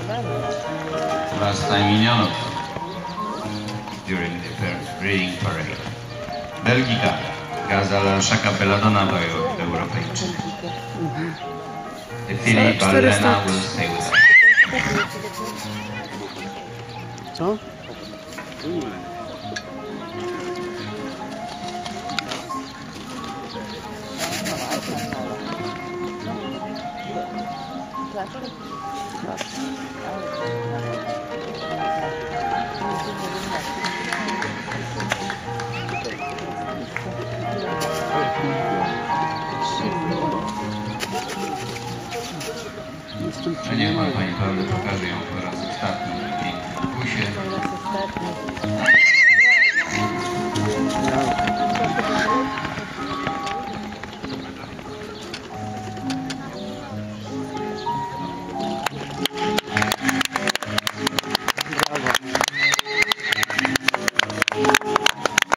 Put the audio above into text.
Last time in Janow, during the first breeding parade. Belgica, Gazal, Shaqab do Europejczyk. Filip Alena will stay with us. Co? A niech pan, Pani Paweł, pokaże ją po raz ostatni w pięknym kusie.